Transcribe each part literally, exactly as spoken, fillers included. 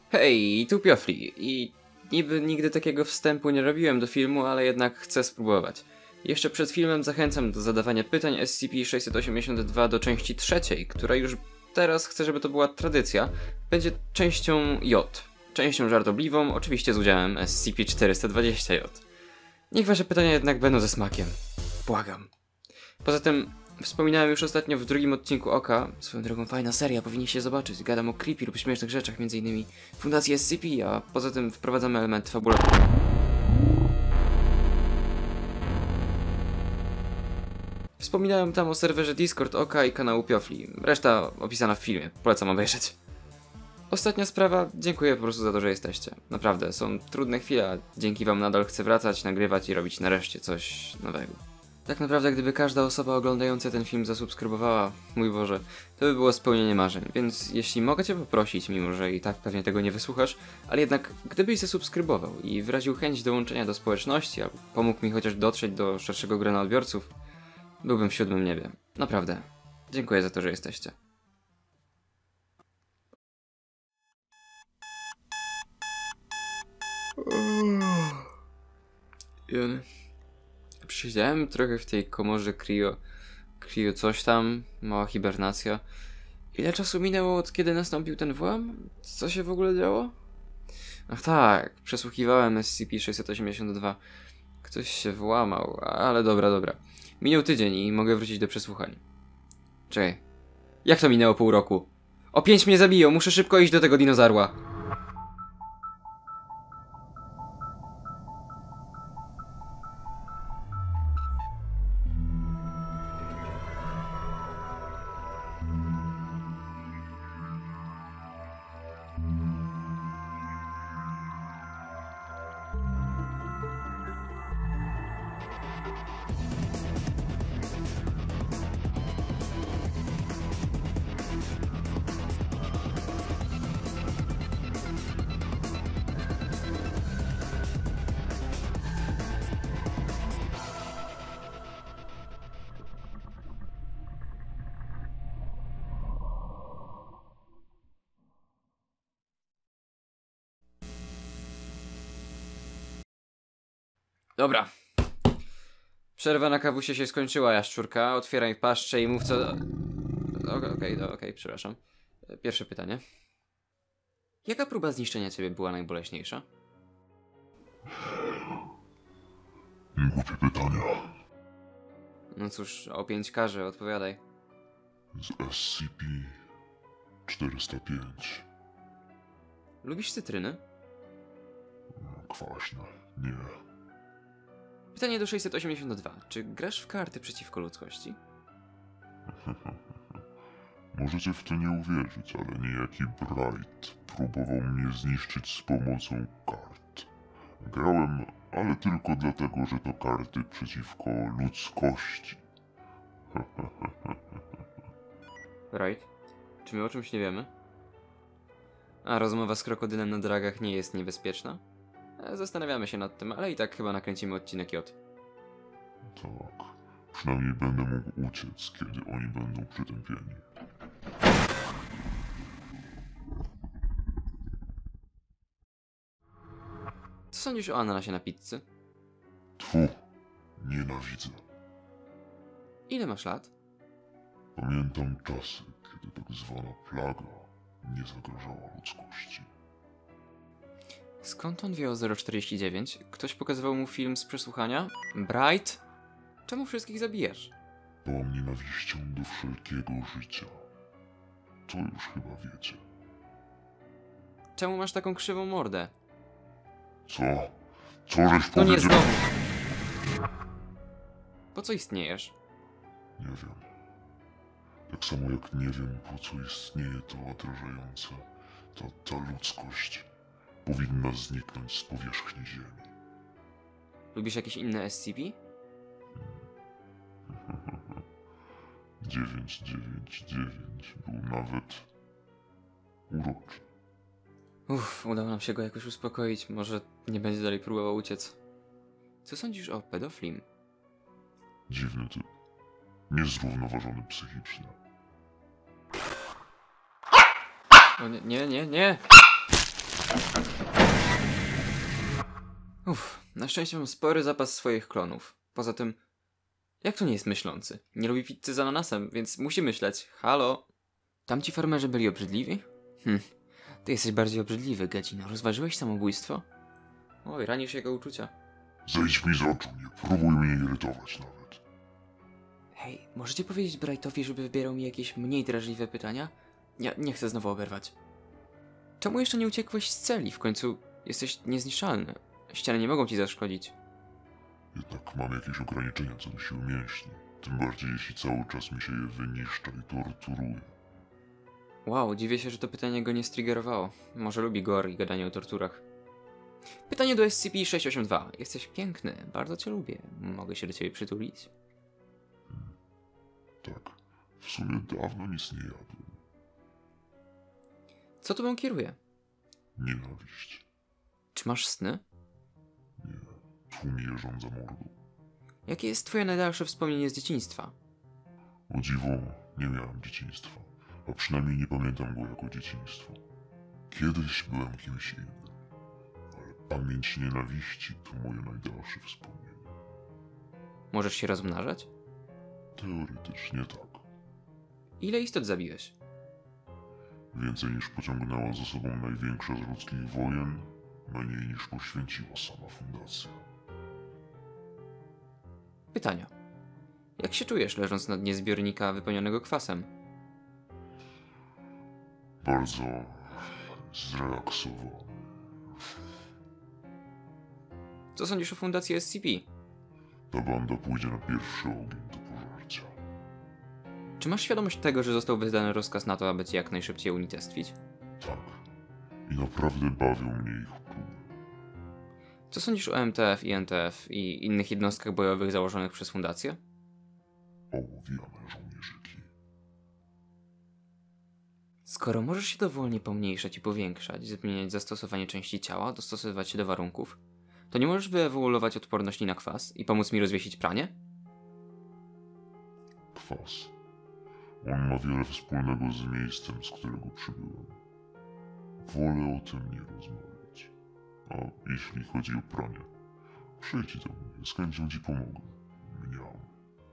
Hej, tu Piofli i niby nigdy takiego wstępu nie robiłem do filmu, ale jednak chcę spróbować. Jeszcze przed filmem zachęcam do zadawania pytań S C P sześćset osiemdziesiąt dwa do części trzeciej, która już teraz chcę, żeby to była tradycja, będzie częścią J. Częścią żartobliwą, oczywiście z udziałem S C P czterysta dwadzieścia J. Niech wasze pytania jednak będą ze smakiem. Błagam. Poza tym, wspominałem już ostatnio w drugim odcinku Oka, swoją drogą fajna seria, powinniście zobaczyć. Gadam o creepy lub śmiesznych rzeczach, między innymi Fundacji S C P, a poza tym wprowadzamy element fabularny. Wspominałem tam o serwerze Discord Oka i kanału Piofli. Reszta opisana w filmie, polecam obejrzeć. Ostatnia sprawa, dziękuję po prostu za to, że jesteście. Naprawdę, są trudne chwile, a dzięki wam nadal chcę wracać, nagrywać i robić nareszcie coś nowego. Tak naprawdę, gdyby każda osoba oglądająca ten film zasubskrybowała, mój Boże, to by było spełnienie marzeń, więc jeśli mogę cię poprosić, mimo że i tak pewnie tego nie wysłuchasz, ale jednak gdybyś zasubskrybował i wyraził chęć dołączenia do społeczności, albo pomógł mi chociaż dotrzeć do szerszego grona odbiorców, byłbym w siódmym niebie. Naprawdę. Dziękuję za to, że jesteście. Jony. Przysiedziałem trochę w tej komorze cryo, cryo coś tam, mała hibernacja. Ile czasu minęło od kiedy nastąpił ten włam? Co się w ogóle działo? Ach tak, przesłuchiwałem S C P sześćset osiemdziesiąt dwa. Ktoś się włamał, ale dobra, dobra. Minął tydzień i mogę wrócić do przesłuchań. Czekaj. Jak to minęło pół roku? O pięć mnie zabiją, muszę szybko iść do tego dinozarła. Dobra. Przerwa na kawusie się skończyła, jaszczurka. Otwieraj paszczę i mów co... Okej, okej, okej, przepraszam. Pierwsze pytanie. Jaka próba zniszczenia ciebie była najboleśniejsza? Głupie pytania. No cóż, o pięć każe, odpowiadaj. Z S C P czterysta pięć. Lubisz cytryny? Kwaśne. Nie. Pytanie do sześćset osiemdziesiąt dwa. Czy grasz w karty przeciwko ludzkości? Możecie w to nie uwierzyć, ale niejaki Bright próbował mnie zniszczyć z pomocą kart. Grałem, ale tylko dlatego, że to karty przeciwko ludzkości. Right? Czy my o czymś nie wiemy? A rozmowa z krokodylem na dragach nie jest niebezpieczna? Zastanawiamy się nad tym, ale i tak chyba nakręcimy odcinek J. Tak. Przynajmniej będę mógł uciec, kiedy oni będą przytępieni. Co sądzisz o ananasie na pizzy? Tfu. Nienawidzę. Ile masz lat? Pamiętam czasy, kiedy tak zwana plaga nie zagrażała ludzkości. Skąd on wie o zero czterdzieści dziewięć? Ktoś pokazywał mu film z przesłuchania? Bright? Czemu wszystkich zabijasz? Byłam nienawiścią do wszelkiego życia. To już chyba wiecie. Czemu masz taką krzywą mordę? Co? Co żeś No nie powiedział? znowu! Po co istniejesz? Nie wiem. Tak samo jak nie wiem, po co istnieje to odrażające. Ta, ta ludzkość powinna zniknąć z powierzchni Ziemi. Lubisz jakieś inne S C P? dziewięć dziewięć dziewięć był nawet uroczy. Uff, udało nam się go jakoś uspokoić. Może nie będzie dalej próbował uciec. Co sądzisz o pedoflim? Dziwny typ. Niezrównoważony psychicznie. O nie, nie, nie, nie! Uff, na szczęście mam spory zapas swoich klonów. Poza tym, jak to nie jest myślący? Nie lubi pizzy z ananasem, więc musi myśleć. Halo? Tamci farmerzy byli obrzydliwi? Hm, ty jesteś bardziej obrzydliwy, Gadzino. Rozważyłeś samobójstwo? Oj, ranisz jego uczucia. Zejdź mi z oczu, nie próbuj mnie irytować nawet. Hej, możecie powiedzieć Brightowi, żeby wybierał mi jakieś mniej drażliwe pytania? Ja nie chcę znowu oberwać. Czemu jeszcze nie uciekłeś z celi? W końcu jesteś niezniszczalny. Ściany nie mogą ci zaszkodzić. Jednak mam jakieś ograniczenia co do siły mięśni. Tym bardziej jeśli cały czas mi się je wyniszcza i torturuje. Wow, dziwię się, że to pytanie go nie striggerowało. Może lubi gore i gadanie o torturach. Pytanie do S C P sześć osiem dwa. Jesteś piękny, bardzo cię lubię. Mogę się do ciebie przytulić? Hmm. Tak, w sumie dawno nic nie jadłem. Co tobą kieruje? Nienawiść. Czy masz sny? Nie, tłum jeżdżą za mordu. Jakie jest twoje najdalsze wspomnienie z dzieciństwa? O dziwo, nie miałem dzieciństwa, a przynajmniej nie pamiętam go jako dzieciństwo. Kiedyś byłem kimś innym, ale pamięć nienawiści to moje najdalsze wspomnienie. Możesz się rozmnażać? Teoretycznie tak. Ile istot zabiłeś? Więcej niż pociągnęła za sobą największa z ludzkich wojen, mniej niż poświęciła sama fundacja. Pytania. Jak się czujesz leżąc na dnie zbiornika wypełnionego kwasem? Bardzo zrelaksowany. Co sądzisz o fundacji S C P? Ta banda pójdzie na pierwszy ogień do pożarcia. Czy masz świadomość tego, że został wydany rozkaz na to, aby cię jak najszybciej unicestwić? Tak. I naprawdę bawią mnie ich próby. Co sądzisz o M T F i N T F i innych jednostkach bojowych założonych przez fundację? Ołowiane żołnierzyki. Skoro możesz się dowolnie pomniejszać i powiększać, zmieniać zastosowanie części ciała, dostosowywać się do warunków, to nie możesz wyewoluować odporności na kwas i pomóc mi rozwiesić pranie? Kwas. On ma wiele wspólnego z miejscem, z którego przybyłem. Wolę o tym nie rozmawiać. A jeśli chodzi o pranie, przyjdź do mnie, z chęcią ci pomogę. Mniam.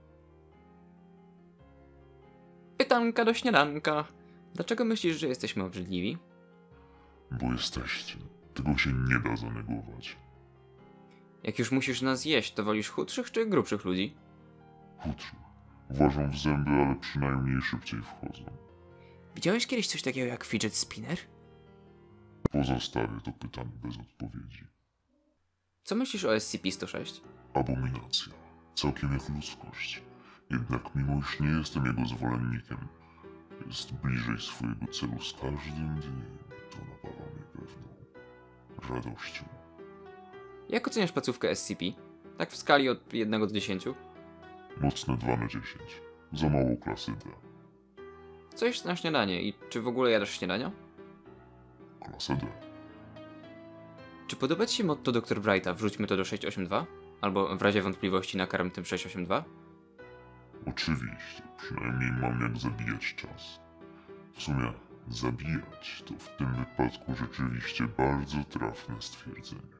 Pytanka do śniadanka. Dlaczego myślisz, że jesteśmy obrzydliwi? Bo jesteście. Tego się nie da zanegować. Jak już musisz nas jeść, to wolisz chudszych czy grubszych ludzi? Chudszych. Włażą w zęby, ale przynajmniej szybciej wchodzą. Widziałeś kiedyś coś takiego jak fidget spinner? Pozostawię to pytanie bez odpowiedzi. Co myślisz o S C P sto sześć? Abominacja. Całkiem jak ludzkość. Jednak mimo iż nie jestem jego zwolennikiem, jest bliżej swojego celu z każdym dniem. To napawa mnie pewną radością. Jak oceniasz placówkę S C P? Tak w skali od jednego do dziesięciu? Mocne dwa na dziesięć. Za mało klasy D. Co jesz na śniadanie i czy w ogóle jadasz śniadania? Klasa D. Czy podoba ci się motto doktor Brighta wrzućmy to do sześć osiem dwa? Albo w razie wątpliwości nakarm tym sześć osiem dwa? Oczywiście, przynajmniej mam jak zabijać czas. W sumie zabijać to w tym wypadku rzeczywiście bardzo trafne stwierdzenie.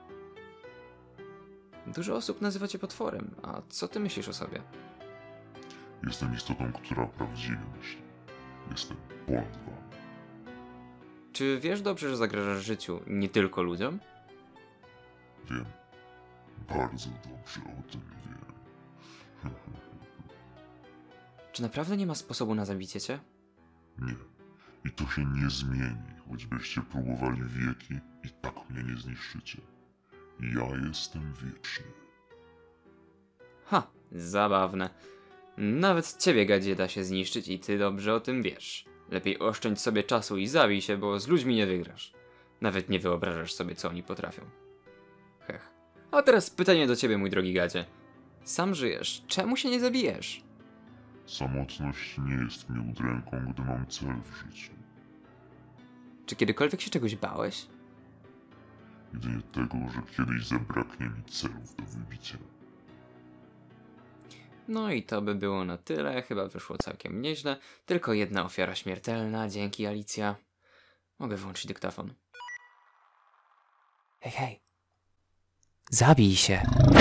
Dużo osób nazywa cię potworem, a co ty myślisz o sobie? Jestem istotą, która prawdziwie myśli. Jestem ponad wami. Czy wiesz dobrze, że zagrażasz życiu nie tylko ludziom? Wiem. Bardzo dobrze o tym wiem. Czy naprawdę nie ma sposobu na zabicie cię? Nie. I to się nie zmieni, choćbyście próbowali wieki, i tak mnie nie zniszczycie. Ja jestem wieczny. Ha, zabawne. Nawet ciebie, gadzie, da się zniszczyć i ty dobrze o tym wiesz. Lepiej oszczędź sobie czasu i zabij się, bo z ludźmi nie wygrasz. Nawet nie wyobrażasz sobie, co oni potrafią. Hech. A teraz pytanie do ciebie, mój drogi gadzie. Sam żyjesz, czemu się nie zabijesz? Samotność nie jest mi udręką, gdy mam cel w życiu. Czy kiedykolwiek się czegoś bałeś? Jedynie tego, że kiedyś zabraknie mi celów do wybicia. No i to by było na tyle, chyba wyszło całkiem nieźle. Tylko jedna ofiara śmiertelna, dzięki Alicja. Mogę włączyć dyktafon. Hej, hej. Zabij się.